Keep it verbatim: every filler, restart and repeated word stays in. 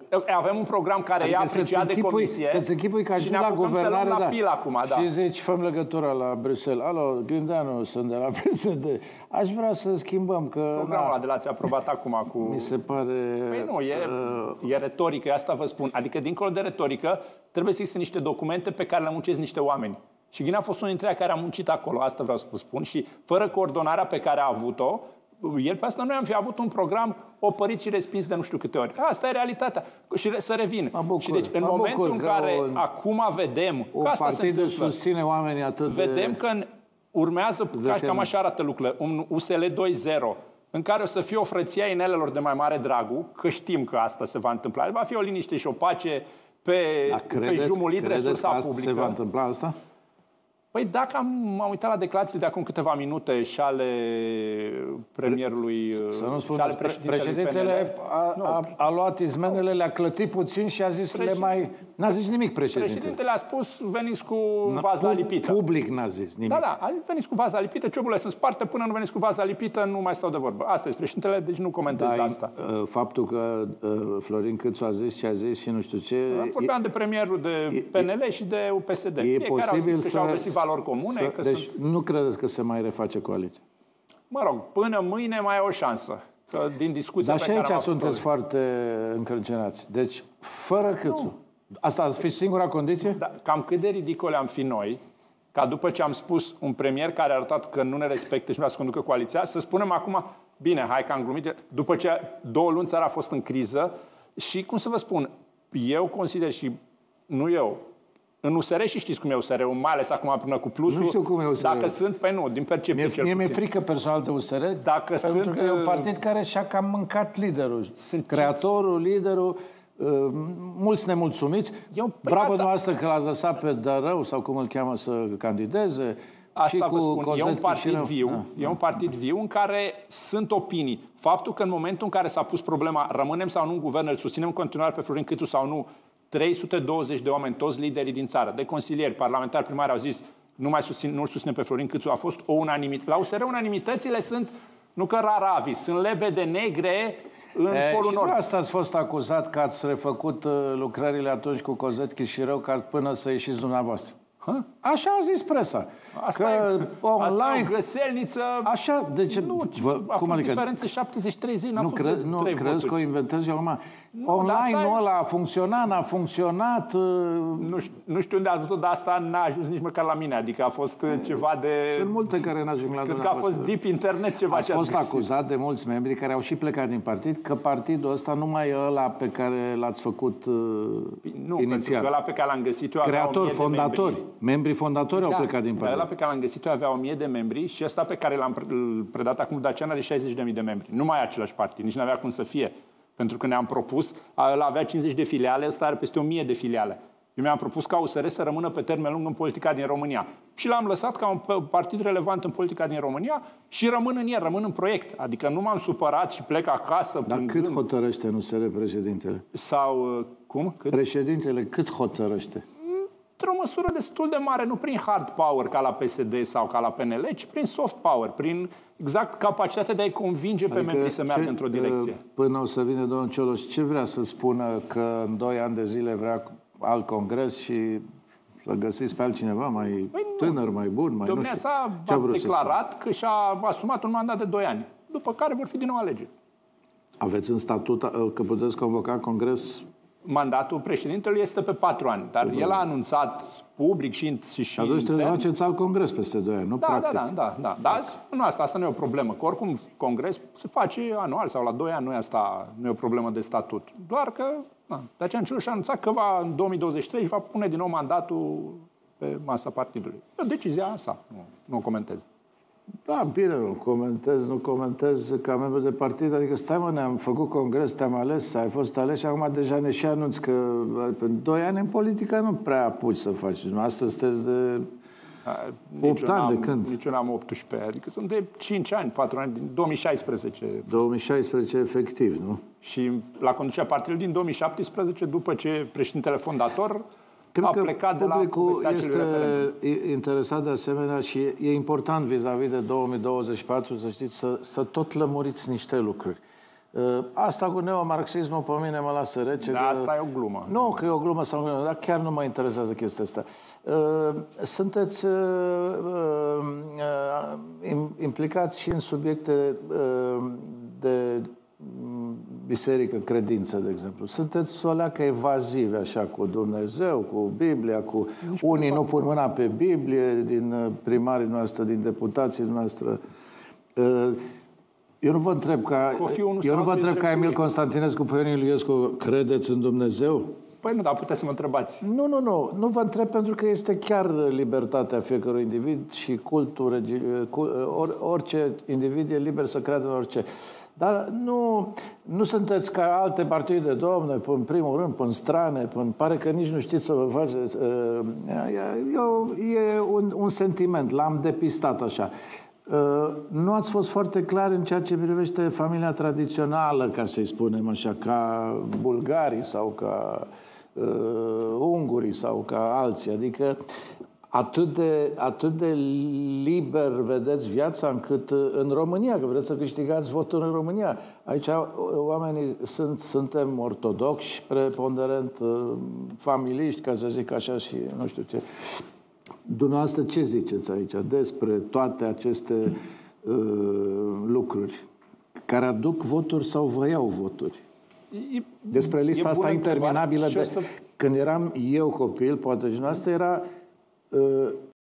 avem un program care adică e apreciat de comisie să-ți închipui că și ne la apucăm să luăm la da. pil acum. Da. Și zici, făm legătura la Bruxelles. Alo, Grindeanu, sunt de la P S D. Aș vrea să schimbăm că... Programul ăla de la ți-a aprobat acum cu... Mi se pare... Păi nu, e, uh... e retorică, asta vă spun. Adică, dincolo de retorică, trebuie să existe niște documente pe care le muncesc niște oameni. Și Ghinea a fost unul dintre ei care a muncit acolo, asta vreau să vă spun. Și fără coordonarea pe care a avut-o, el pe asta noi am fi avut un program opărit și respins de nu știu câte ori. Asta e realitatea. Și să revin. Bucur, și deci, în momentul în care o, acum vedem o că asta partidă susține oamenii atât vedem de... că urmează, ca, cam așa arată lucrurile, un U S L doi punct zero, în care o să fie o frăție a inelelor de mai mare dragul, că știm că asta se va întâmpla. Va fi o liniște și o pace pe, da, credeți, pe jumulit resursa că publică. se va întâmpla asta? Păi dacă am, m-am uitat la declarațiile de acum câteva minute și ale premierului, să nu spun, și ale președintelui președintele a, a, a luat izmenele, le-a clătit puțin și a zis Președ... le mai... N-a zis nimic președintele. Președintele a spus, veniți cu vaza lipită. Public n-a zis nimic. Da, da, a zis, veniți cu vaza lipită, cioburile sunt sparte, până nu veniți cu vaza lipită, nu mai stau de vorbă. Asta e președintele, deci nu comentez da, asta. Faptul că Florin Câțu a zis ce a zis și nu știu ce... Vorbeam de premierul de P N L și de U P S D. E Fiecare posibil au zis că să... și-au găsit valori comune. Să, că deci sunt... nu credeți că se mai reface coaliția? Mă rog, până mâine mai e o șansă. Că din discuția Dar pe și care aici sunteți o... foarte încrâncenați. Deci, fără Câțu. Nu. Asta ar fi singura condiție? Da, cam cât de ridicole am fi noi, ca după ce am spus un premier care a arătat că nu ne respectă și nu vrea să conducă coaliția, să spunem acum, bine, hai că am glumit, după ce două luni țara a fost în criză și, cum să vă spun, eu consider și, nu eu, în U S R și știți cum e U S R-ul, mai ales acum până cu plusul. Nu știu cum e U S R-ul. Dacă sunt, pe nu, din percepție cel Mie puțin. mi-e frică personal de U S R, Dacă pentru sunt, că e un partid care și-a cam mâncat liderul. Sunt creatorul, liderul, uh, mulți nemulțumiți. Eu, păi Bravo asta... dumneavoastră că l-ați lăsat pe Dărău, sau cum îl cheamă, să candideze. Asta și vă cu spun, e un partid Chișinău. viu, da, e un partid viu în care sunt opinii. Faptul că în momentul în care s-a pus problema, rămânem sau nu în guvern, îl susținem în continuare pe Florin Câțu sau nu, trei sute douăzeci de oameni, toți liderii din țară, de consilieri, parlamentari, primari, au zis nu mai susțin, nu-l susținem pe Florin Câțu, a fost o unanimitate. La U S R unanimitățile sunt, nu că rar avis, sunt lebede negre în e, Polul Nord. Și asta ați fost acuzat că ați refăcut uh, lucrările atunci cu Cozet Chișirău ca până să ieșiți dumneavoastră. Hă? Așa a zis presa. Asta că e, online... asta e o găselniță... Așa, de ce... Nu, vă, a cum fost adică? diferențe șaptezeci treizeci, n-a nu fost cre, de Nu trei crezi voturi. că o inventez eu acum? Nu, Online-ul e... ăla a funcționat, n-a funcționat... Nu știu, nu știu unde a văzut, dar asta n-a ajuns nici măcar la mine. Adică a fost ceva de... Sunt multe care n-ajung la Cred că a fost deep internet ceva Ați ce fost găsit. acuzat de mulți membri care au și plecat din partid că partidul ăsta nu mai e ăla pe care l-ați făcut uh, nu, inițial. pentru că ăla pe care l-am găsit eu Creator, avea o mie fondatori. de membri. Membrii fondatori da, au plecat din partid. Ăla pe care l-am găsit eu avea o mie de membri și ăsta pe care l-am predat acum Dacian are șaizeci de mii de membri. Nu mai e același partid, nici nu avea cum să fie. Pentru că ne-am propus, ăla avea cincizeci de filiale, ăsta are peste o mie de filiale. Eu mi-am propus ca U S R să rămână pe termen lung în politica din România. Și l-am lăsat ca un partid relevant în politica din România și rămân în el, rămân în proiect. Adică nu m-am supărat și plec acasă. Dar plângând. cât hotărăște în U S R președintele? Sau, cum? Cât? Președintele cât hotărăște? Într-o măsură destul de mare, nu prin hard power ca la P S D sau ca la P N L, ci prin soft power, prin exact capacitatea de a-i convinge adică pe membrii să meargă într-o direcție. Până o să vină domnul Cioloș, ce vrea să spună că în doi ani de zile vrea alt congres și să găsiți pe altcineva mai păi tânăr, mai bun, mai Domnea nu știu. sa a declarat că și-a asumat un mandat de doi ani, după care vor fi din nou alegeri. Aveți în statut că puteți convoca congres? Mandatul președintelui este pe patru ani, dar Bun. el a anunțat public și, și, și atunci trebuie să faceți alt congres peste doi ani, nu da, practic? Da, da, da. da. Dar nu, asta, asta nu e o problemă, că oricum congres se face anual sau la doi ani, nu e, asta, nu e o problemă de statut. Doar că, da, Dacian Cioloș a anunțat că va, în două mii douăzeci și trei va pune din nou mandatul pe masa partidului. E o decizie sa, nu, nu o comentez. Da, bine, nu comentez, nu comentez ca membru de partid, adică stai mă, ne-am făcut congres, te-am ales, ai fost ales și acum deja ne și anunți că pe doi ani în politică nu prea apuci să faci. Astăzi sunteți de opt ani de când? Nici eu n-am optsprezece, adică sunt de cinci ani, patru ani, din două mii șaisprezece. două mii șaisprezece efectiv, nu? Și la conducerea partidului din două mii șaptesprezece, după ce președintele fondator Cred a că plecat de la povestea este referendum. interesat de asemenea și e important vis-a-vis de două mii douăzeci și patru, să știți, să, să tot lămuriți niște lucruri. Asta cu neomarxismul pe mine mă lasă rece. Da, că... asta e o glumă. Nu, că e o glumă sau glumă, dar chiar nu mă interesează chestia asta. Sunteți implicați și în subiecte de biserică, credință, de exemplu. Sunteți o leacă evazivi, așa, cu Dumnezeu, cu Biblia, cu... Nici unii nu pun mâna pe Biblie, din primarii noastre, din deputații noastre. Eu nu vă întreb ca, eu nu vă întreb ca Emil Constantinescu, pe Ion Iliescu, credeți în Dumnezeu? Păi nu, dar puteți să mă întrebați. Nu, nu, nu. Nu vă întreb pentru că este chiar libertatea fiecărui individ și cultul, orice individ e liber să creadă în orice. Dar nu, nu sunteți ca alte partide, domne, pe în primul rând, pe în strane, pe în, pare că nici nu știți să vă faceți. E, e un, un sentiment, l-am depistat așa. Nu ați fost foarte clar în ceea ce privește familia tradițională, ca să-i spunem așa, ca bulgarii sau ca uh, ungurii sau ca alții. Adică atât de, atât de liber vedeți viața încât în România, că vreți să câștigați votul în România. Aici oamenii sunt, suntem ortodoxi, preponderent familiști, ca să zic așa, și nu știu ce. Dumneavoastră ce ziceți aici despre toate aceste uh, lucruri care aduc voturi sau vă iau voturi? E, despre lista asta interminabilă de... Să... Când eram eu copil, poate și noastră, era uh,